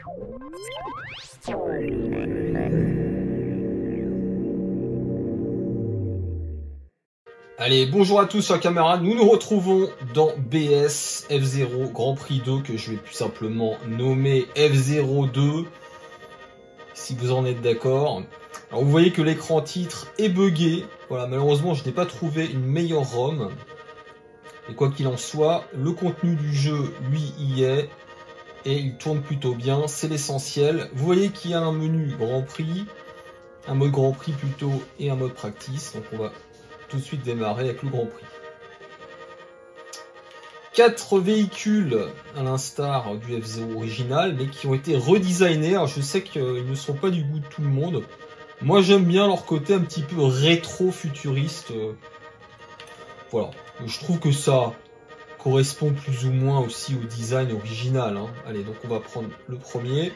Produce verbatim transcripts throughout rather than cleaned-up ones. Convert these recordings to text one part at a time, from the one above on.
Allez, bonjour à tous sur la caméra, nous nous retrouvons dans B S F zéro Grand Prix deux, que je vais plus simplement nommer F zéro deux, si vous en êtes d'accord. Alors vous voyez que l'écran titre est buggé, voilà, malheureusement je n'ai pas trouvé une meilleure ROM. Et quoi qu'il en soit, le contenu du jeu, lui, y est, et il tourne plutôt bien, c'est l'essentiel. Vous voyez qu'il y a un menu Grand Prix, un mode Grand Prix plutôt, et un mode Practice, donc on va tout de suite démarrer avec le Grand Prix. Quatre véhicules à l'instar du F zéro original, mais qui ont été redesignés. Alors je sais qu'ils ne sont pas du goût de tout le monde. Moi j'aime bien leur côté un petit peu rétro-futuriste. Voilà, je trouve que ça correspond plus ou moins aussi au design original, hein. Allez, donc on va prendre le premier.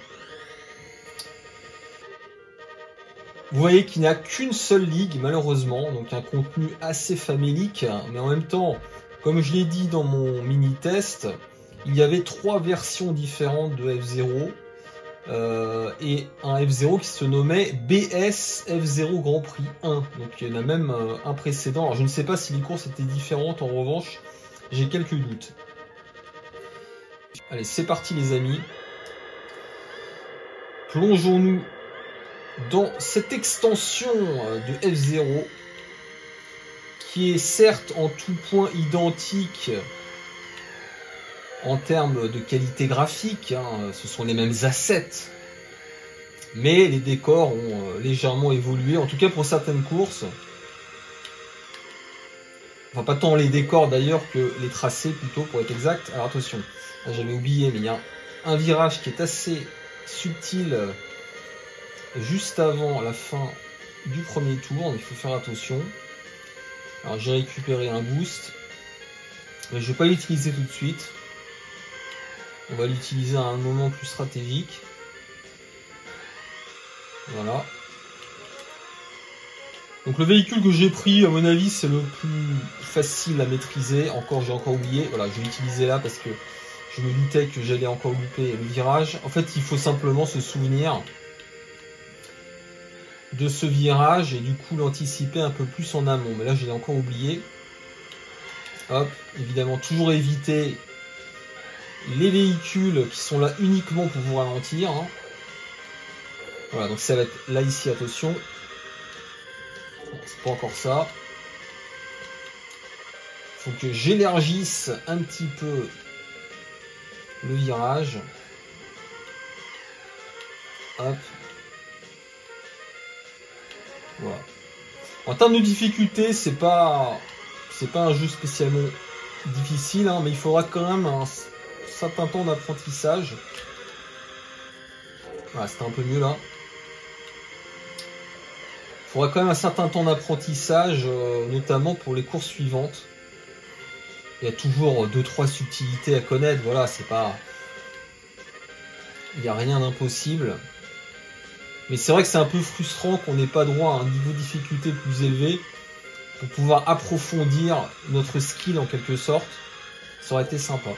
Vous voyez qu'il n'y a qu'une seule ligue, malheureusement, donc un contenu assez famélique, mais en même temps, comme je l'ai dit dans mon mini-test, il y avait trois versions différentes de F zéro, euh, et un F zéro qui se nommait B S F zéro Grand Prix un, donc il y en a même euh, un précédent. Alors je ne sais pas si les courses étaient différentes, en revanche, j'ai quelques doutes. Allez, c'est parti les amis. Plongeons-nous dans cette extension de F zéro, qui est certes en tout point identique en termes de qualité graphique, hein, ce sont les mêmes assets, mais les décors ont légèrement évolué, en tout cas pour certaines courses. Enfin, pas tant les décors d'ailleurs que les tracés plutôt, pour être exact. Alors attention, j'avais oublié, mais il y a un virage qui est assez subtil juste avant la fin du premier tour, il faut faire attention. Alors j'ai récupéré un boost, mais je ne vais pas l'utiliser tout de suite. On va l'utiliser à un moment plus stratégique. Voilà. Donc le véhicule que j'ai pris, à mon avis, c'est le plus facile à maîtriser. Encore, j'ai encore oublié. Voilà, je vais l'utiliser là parce que je me doutais que j'allais encore louper le virage. En fait, il faut simplement se souvenir de ce virage et du coup l'anticiper un peu plus en amont, mais là je l'ai encore oublié. Hop, évidemment toujours éviter les véhicules qui sont là uniquement pour vous ralentir, hein. Voilà, donc ça va être là ici, attention, bon, c'est pas encore ça, faut que j'élargisse un petit peu le virage. Hop. Voilà. En termes de difficulté, c'est pas c'est pas un jeu spécialement difficile, hein, mais il faudra quand même un certain temps d'apprentissage. Voilà, c'était un peu mieux là. Il faudra quand même un certain temps d'apprentissage, euh, notamment pour les courses suivantes. Il y a toujours deux trois subtilités à connaître. Voilà, c'est pas, il n'y a rien d'impossible. Mais c'est vrai que c'est un peu frustrant qu'on n'ait pas droit à un niveau de difficulté plus élevé pour pouvoir approfondir notre skill en quelque sorte. Ça aurait été sympa.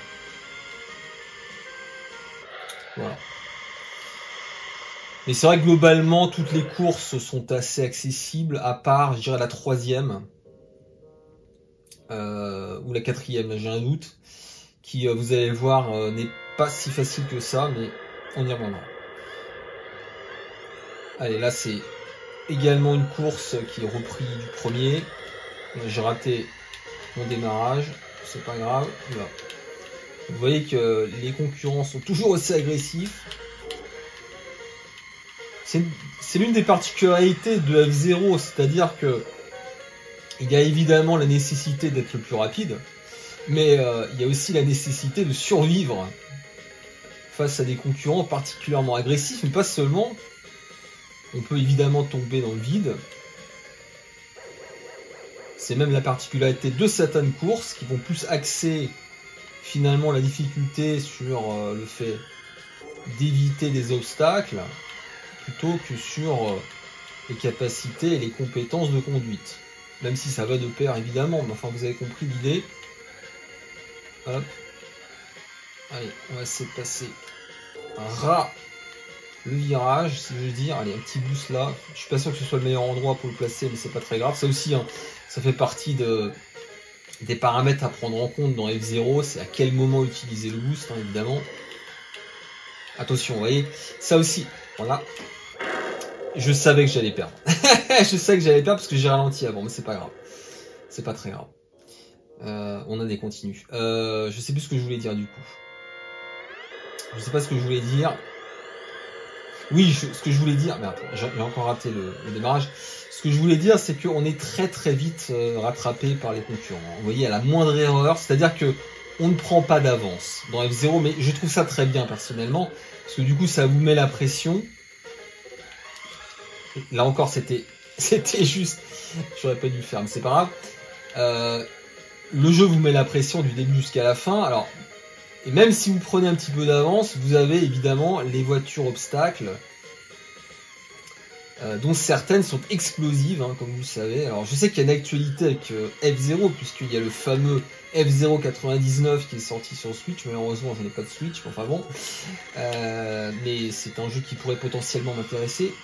Voilà. Mais c'est vrai que globalement, toutes les courses sont assez accessibles, à part, je dirais, la troisième. Euh, ou la quatrième, j'ai un doute. Qui, euh, vous allez voir, euh, n'est pas si facile que ça, mais on y reviendra. Allez, là c'est également une course qui est reprise du premier. J'ai raté mon démarrage, c'est pas grave. Là. Vous voyez que les concurrents sont toujours aussi agressifs. C'est l'une des particularités de F zéro, c'est-à-dire que il y a évidemment la nécessité d'être le plus rapide, mais euh, il y a aussi la nécessité de survivre face à des concurrents particulièrement agressifs, mais pas seulement. On peut évidemment tomber dans le vide. C'est même la particularité de certaines courses qui vont plus axer finalement la difficulté sur euh, le fait d'éviter des obstacles plutôt que sur euh, les capacités et les compétences de conduite. Même si ça va de pair évidemment, mais enfin vous avez compris l'idée. Hop. Allez, on va essayer de passer rapidement le virage, si je veux dire. Allez, un petit boost là. Je suis pas sûr que ce soit le meilleur endroit pour le placer, mais c'est pas très grave. Ça aussi, hein, ça fait partie de, des paramètres à prendre en compte dans F zéro. C'est à quel moment utiliser le boost, hein, évidemment. Attention, vous voyez, ça aussi, voilà. Je savais que j'allais perdre. Je savais que j'allais perdre parce que j'ai ralenti avant, mais c'est pas grave. C'est pas très grave. Euh, on a des continues. Euh, je sais plus ce que je voulais dire du coup. Je sais pas ce que je voulais dire. Oui, je, ce que je voulais dire, merde, j'ai encore raté le, le démarrage. Ce que je voulais dire, c'est qu'on est très très vite euh, rattrapé par les concurrents. Vous voyez, à la moindre erreur, c'est-à-dire que on ne prend pas d'avance dans F zéro, mais je trouve ça très bien personnellement, parce que du coup, ça vous met la pression. Là encore, c'était c'était juste, j'aurais pas dû le faire, mais c'est pas grave. Euh, le jeu vous met la pression du début jusqu'à la fin. Alors, et même si vous prenez un petit peu d'avance, vous avez évidemment les voitures obstacles, euh, dont certaines sont explosives, hein, comme vous le savez. Alors, je sais qu'il y a une actualité avec euh, F zéro, puisqu'il y a le fameux F zéro quatre-vingt-dix-neuf qui est sorti sur Switch. Malheureusement, je n'ai pas de Switch, mais enfin bon. Euh, mais c'est un jeu qui pourrait potentiellement m'intéresser.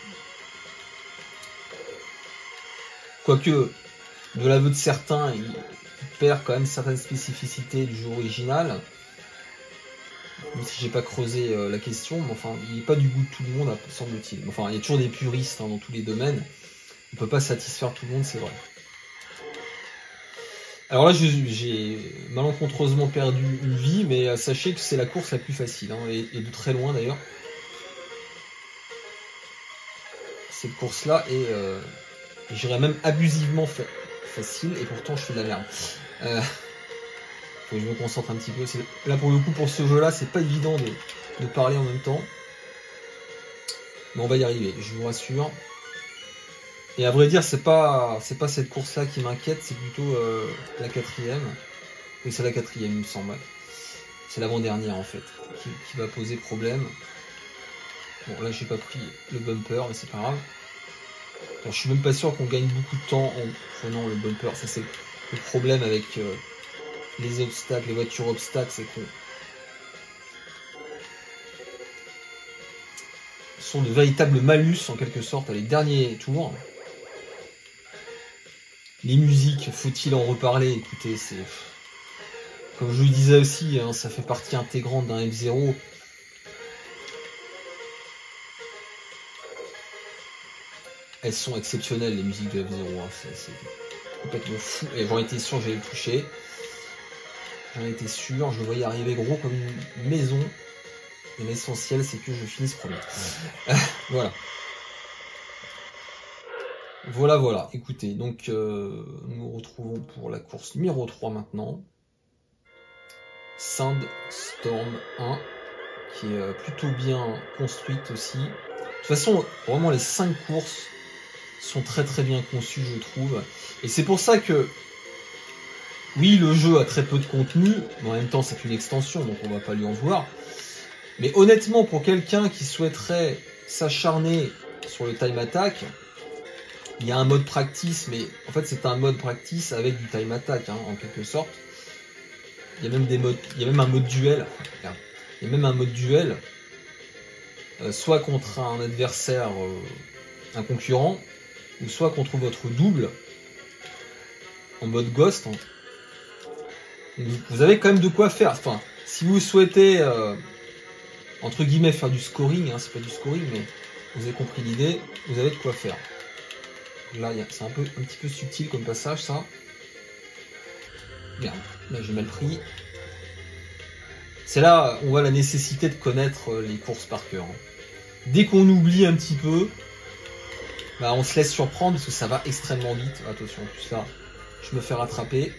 Quoique, de l'aveu de certains, il perd quand même certaines spécificités du jeu original. Même si j'ai pas creusé euh, la question, mais enfin, il n'est pas du goût de tout le monde, semble-t-il. Enfin, il y a toujours des puristes hein, dans tous les domaines. On peut pas satisfaire tout le monde, c'est vrai. Alors là, j'ai malencontreusement perdu une vie, mais euh, sachez que c'est la course la plus facile, hein, et, et de très loin d'ailleurs. Cette course-là est, euh, j'irais même abusivement fa facile, et pourtant je fais de la merde. Euh, faut que je me concentre un petit peu. Là pour le coup, pour ce jeu-là, c'est pas évident de, de parler en même temps. Mais on va y arriver, je vous rassure. Et à vrai dire, c'est pas c'est pas cette course-là qui m'inquiète, c'est plutôt euh, la quatrième. Oui, c'est la quatrième, il me semble. C'est l'avant-dernière en fait, qui, qui va poser problème. Bon, là j'ai pas pris le bumper, mais c'est pas grave. Alors, je suis même pas sûr qu'on gagne beaucoup de temps en prenant le bumper. Ça c'est le problème avec euh, les obstacles, les voitures obstacles, c'est qu'on sont de véritables malus en quelque sorte à les derniers tours. Les musiques, faut-il en reparler? Écoutez, c'est comme je le disais aussi, hein, ça fait partie intégrante d'un F zéro. Elles sont exceptionnelles les musiques de F zéro, hein. C'est complètement fou. Et j'en étais sûr que j'allais le toucher. J'en étais sûr, je le voyais arriver gros comme une maison. Et l'essentiel, c'est que je finisse premier. Ouais. Voilà. Voilà, voilà. Écoutez, donc euh, nous nous retrouvons pour la course numéro trois maintenant. Sandstorm un, qui est euh, plutôt bien construite aussi. De toute façon, vraiment les cinq courses sont très très bien conçues, je trouve. Et c'est pour ça que, oui, le jeu a très peu de contenu, mais en même temps c'est une extension, donc on va pas lui en vouloir. Mais honnêtement, pour quelqu'un qui souhaiterait s'acharner sur le time attack, il y a un mode practice, mais en fait c'est un mode practice avec du time attack, hein, en quelque sorte. Il y a même des modes, il y a même un mode duel. Regarde, il y a même un mode duel, euh, soit contre un adversaire, euh, un concurrent, ou soit contre votre double en mode ghost. Hein. Vous avez quand même de quoi faire. Enfin, si vous souhaitez euh, entre guillemets faire du scoring, hein, c'est pas du scoring, mais vous avez compris l'idée, vous avez de quoi faire. Là, c'est un peu, un petit peu subtil comme passage, ça. Merde, là j'ai mal pris. C'est là on voit la nécessité de connaître les courses par cœur. Dès qu'on oublie un petit peu, bah on se laisse surprendre parce que ça va extrêmement vite. Attention, en plus là, je me fais rattraper.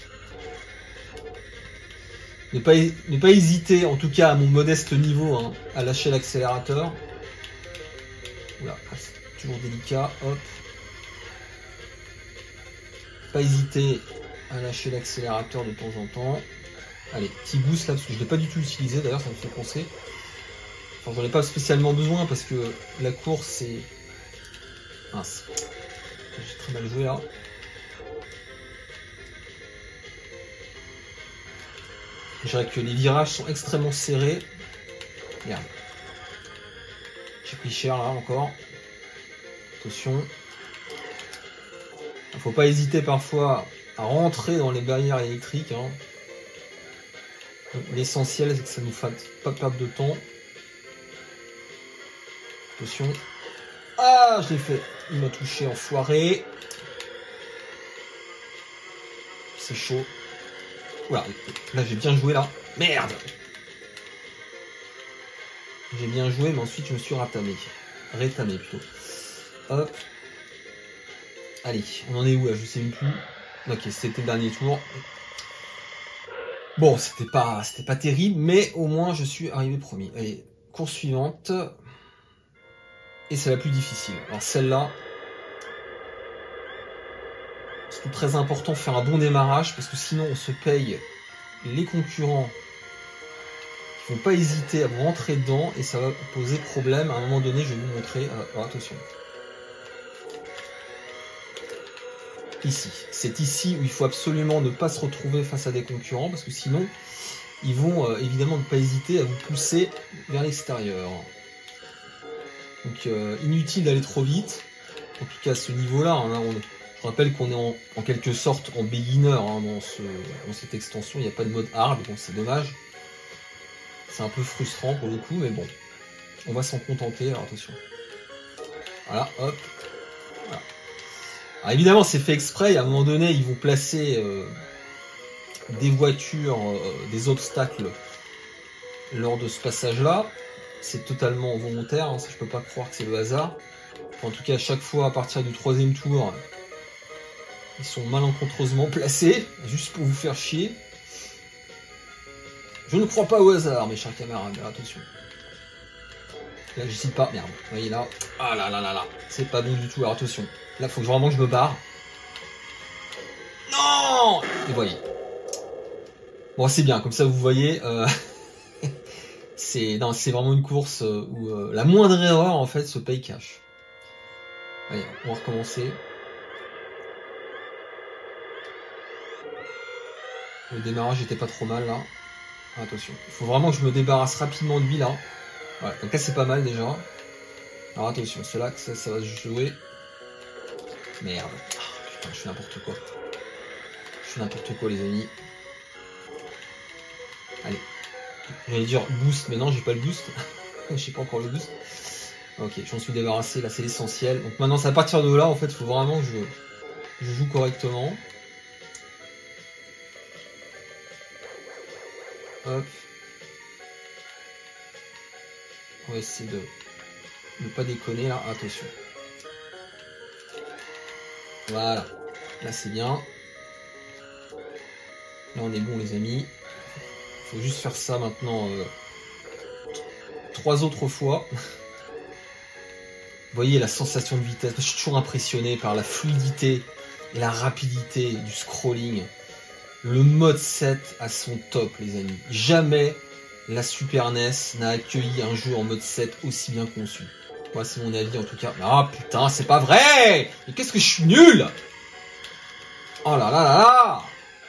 Ne pas, ne pas hésiter, en tout cas à mon modeste niveau, hein, à lâcher l'accélérateur. Oula, c'est toujours délicat, hop. Pas hésiter à lâcher l'accélérateur de temps en temps. Allez, petit boost là, parce que je ne l'ai pas du tout utilisé, d'ailleurs ça me fait penser. Enfin, j'en ai pas spécialement besoin parce que la course c'est... Mince. J'ai très mal joué là. Je dirais que les virages sont extrêmement serrés. Regarde. J'ai pris cher là encore. Attention. Il faut pas hésiter parfois à rentrer dans les barrières électriques. Hein. L'essentiel, c'est que ça ne nous fasse pas perdre de temps. Attention. Ah, je l'ai fait. Il m'a touché, enfoiré. C'est chaud. Voilà. Là, j'ai bien joué, là. Merde. J'ai bien joué, mais ensuite, je me suis ratamé. Rétamé, plutôt. Hop. Allez, on en est où, là? Je sais même plus. Ok, c'était le dernier tour. Bon, c'était pas, c'était pas terrible, mais au moins, je suis arrivé premier. Allez, course suivante. Et c'est la plus difficile. Alors celle-là, c'est très important de faire un bon démarrage parce que sinon on se paye les concurrents qui vont pas hésiter à vous rentrer dedans et ça va poser problème. À un moment donné, je vais vous montrer. Alors attention. Ici. C'est ici où il faut absolument ne pas se retrouver face à des concurrents parce que sinon, ils vont euh, évidemment ne pas hésiter à vous pousser vers l'extérieur. Donc euh, inutile d'aller trop vite, en tout cas à ce niveau-là. Hein, on, je rappelle qu'on est en, en quelque sorte en beginner hein, dans, ce, dans cette extension. Il n'y a pas de mode hard, donc c'est dommage. C'est un peu frustrant pour le coup, mais bon, on va s'en contenter. Alors attention. Voilà, hop. Voilà. Alors évidemment, c'est fait exprès. À un moment donné, ils vont placer euh, des voitures, euh, des obstacles lors de ce passage-là. C'est totalement volontaire, hein, ça, je peux pas croire que c'est le hasard. Enfin, en tout cas, à chaque fois, à partir du troisième tour, ils sont malencontreusement placés, juste pour vous faire chier. Je ne crois pas au hasard, mes chers camarades, attention. Là, je cite pas, merde. Vous voyez là, ah là là là là, c'est pas bon du tout, alors attention. Là, faut vraiment que je me barre. Non! Et voyez. Bon, c'est bien, comme ça, vous voyez... Euh... C'est vraiment une course où euh, la moindre erreur en fait se paye cash. Allez, on va recommencer. Le démarrage était pas trop mal là. Attention, il faut vraiment que je me débarrasse rapidement de lui là. Voilà, donc là c'est pas mal déjà. Alors attention, c'est là que ça, ça va se jouer. Merde. Oh, putain, je fais n'importe quoi. Je fais n'importe quoi les amis. Allez. J'allais dire boost, mais non, j'ai pas le boost. J'ai pas encore le boost. Ok, j'en suis débarrassé, là c'est l'essentiel. Donc maintenant, c'est à partir de là, en fait, il faut vraiment que je, je joue correctement. Hop. On va essayer de ne pas déconner, là. Attention. Voilà. Là, c'est bien. Là, on est bon, les amis. Faut juste faire ça maintenant euh, trois autres fois. Vous voyez la sensation de vitesse. Je suis toujours impressionné par la fluidité et la rapidité du scrolling. Le mode sept à son top, les amis. Jamais la Super N E S n'a accueilli un jeu en mode sept aussi bien conçu. Moi, c'est mon avis en tout cas. Ah putain, c'est pas vrai! Mais qu'est-ce que je suis nul! Oh là là là là!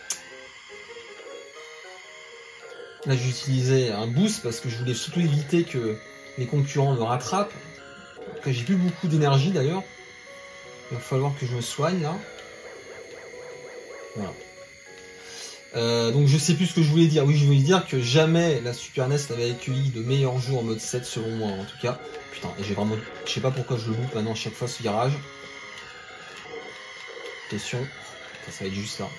Là, j'utilisais un boost parce que je voulais surtout éviter que les concurrents me rattrapent. Après, j'ai plus beaucoup d'énergie d'ailleurs. Il va falloir que je me soigne là. Voilà. Euh, donc je sais plus ce que je voulais dire. Oui, je voulais dire que jamais la Super N E S n'avait accueilli de meilleurs jeux en mode sept selon moi en tout cas. Putain, et j'ai vraiment... Je sais pas pourquoi je le loupe maintenant à chaque fois ce virage. Attention. Ça va être juste là.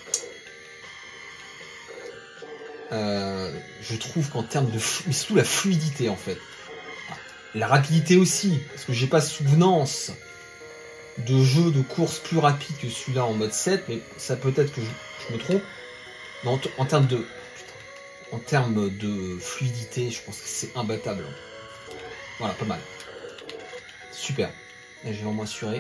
Euh, je trouve qu'en termes de... Mais surtout la fluidité en fait. La rapidité aussi. Parce que j'ai pas souvenance de jeux de course plus rapide que celui-là en mode sept. Mais ça peut être que je, je me trompe. Mais en, en termes de... En termes de fluidité, je pense que c'est imbattable. Voilà, pas mal. Super. Là, j'ai vraiment assuré.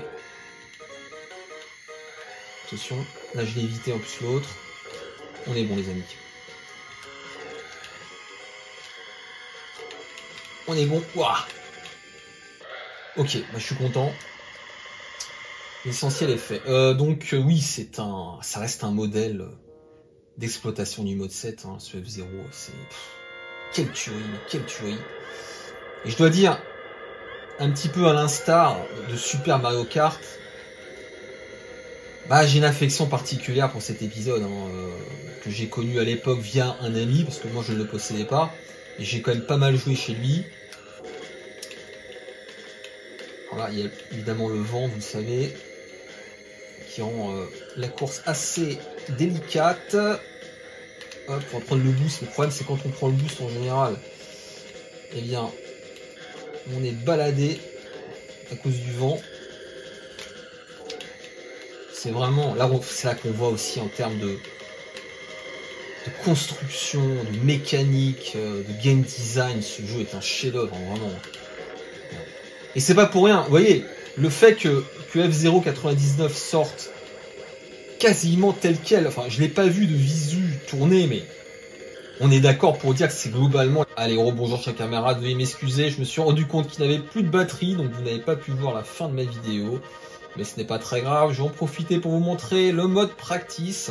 Attention. Là, je l'ai évité en plus l'autre. On est bon, les amis. On est bon. Ouah. Ok, bah, je suis content. L'essentiel est fait. Euh, donc, euh, oui, c'est un... Ça reste un modèle d'exploitation du mode sept. Hein, ce F zéro, c'est... Quelle tuerie, quelle tuerie. Et je dois dire... un petit peu à l'instar de Super Mario Kart, bah, j'ai une affection particulière pour cet épisode, hein, euh, que j'ai connu à l'époque via un ami, parce que moi je ne le possédais pas, et j'ai quand même pas mal joué chez lui. Voilà, il y a évidemment le vent, vous le savez, qui rend euh, la course assez délicate. Hop, on va prendre le boost. Le problème, c'est quand on prend le boost en général, eh bien, on est baladé à cause du vent. C'est vraiment, là, c'est là qu'on voit aussi en termes de, de construction, de mécanique, de game design, ce jeu est un chef-d'œuvre, hein, vraiment. Et c'est pas pour rien, vous voyez, le fait que, que F zéro quatre-vingt-dix-neuf sorte quasiment tel quel, enfin, je l'ai pas vu de visu tourner, mais on est d'accord pour dire que c'est globalement... Allez, rebonjour chers camarades, veuillez m'excuser, je me suis rendu compte qu'il n'avait plus de batterie, donc vous n'avez pas pu voir la fin de ma vidéo. Mais ce n'est pas très grave, je vais en profiter pour vous montrer le mode practice.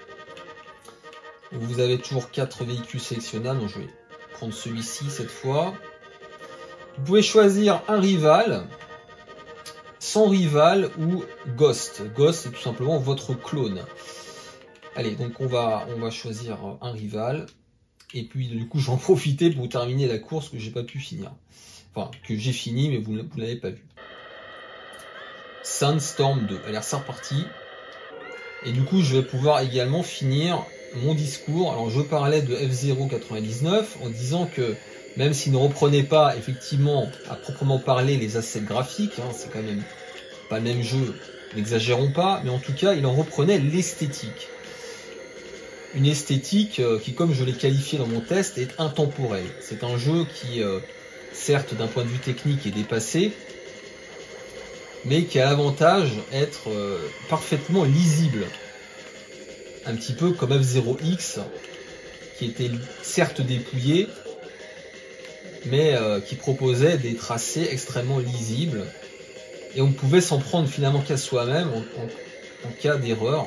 Vous avez toujours quatre véhicules sélectionnables, donc je vais prendre celui-ci cette fois. Vous pouvez choisir un rival, sans rival ou Ghost. Ghost, c'est tout simplement votre clone. Allez, donc on va, on va choisir un rival. Et puis du coup, j'en profiter pour terminer la course que j'ai pas pu finir. Enfin, que j'ai fini, mais vous ne l'avez pas vu. Sandstorm deux. Allez, c'est reparti. Et du coup, je vais pouvoir également finir mon discours. Alors, je parlais de F zéro quatre-vingt-dix-neuf en disant que même s'il ne reprenait pas effectivement à proprement parler les assets graphiques, hein, c'est quand même pas le même jeu, n'exagérons pas, mais en tout cas, il en reprenait l'esthétique. Une esthétique euh, qui, comme je l'ai qualifié dans mon test, est intemporelle. C'est un jeu qui, euh, certes, d'un point de vue technique, est dépassé, mais qui a l'avantage d'être euh, parfaitement lisible. Un petit peu comme F zéro X, qui était certes dépouillé, mais euh, qui proposait des tracés extrêmement lisibles. Et on pouvait s'en prendre finalement qu'à soi-même en, en, en cas d'erreur.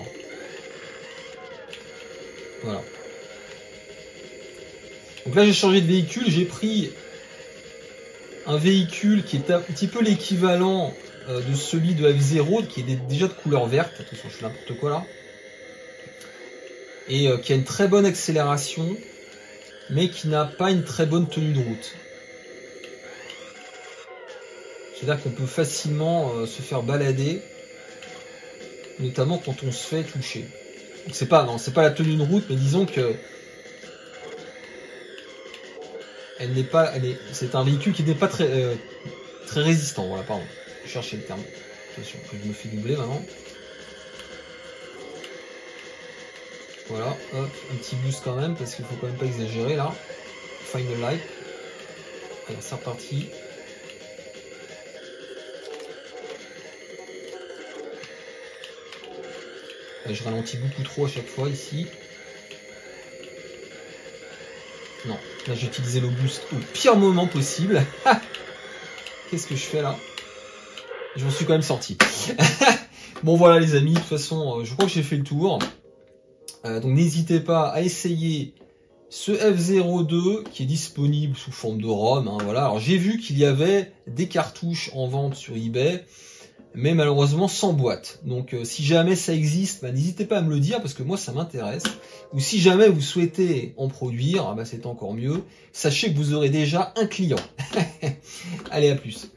Voilà. Donc là j'ai changé de véhicule, j'ai pris un véhicule qui est un petit peu l'équivalent de celui de F zéro, qui est déjà de couleur verte, attention je fais n'importe quoi là, et euh, qui a une très bonne accélération, mais qui n'a pas une très bonne tenue de route. C'est-à-dire qu'on peut facilement euh, se faire balader, notamment quand on se fait toucher. C'est pas, non, c'est pas la tenue de route, mais disons que elle n'est pas, elle est, c'est un véhicule qui n'est pas très, euh, très résistant. Voilà, pardon. Je cherchais le terme. Attention, je me fais doubler maintenant. Voilà, hop, un petit boost quand même, parce qu'il faut quand même pas exagérer là. Final light. Allez, c'est reparti. Allez, je ralentis beaucoup trop à chaque fois ici. Non, là j'ai utilisé le boost au pire moment possible. Qu'est-ce que je fais là? Je m'en suis quand même sorti. Bon voilà les amis, de toute façon, je crois que j'ai fait le tour. Euh, donc n'hésitez pas à essayer ce F zéro deux qui est disponible sous forme de ROM. Hein, voilà. Alors j'ai vu qu'il y avait des cartouches en vente sur eBay, mais malheureusement sans boîte. Donc euh, si jamais ça existe, bah, n'hésitez pas à me le dire parce que moi ça m'intéresse. Ou si jamais vous souhaitez en produire, ah bah, c'est encore mieux. Sachez que vous aurez déjà un client. Allez, à plus.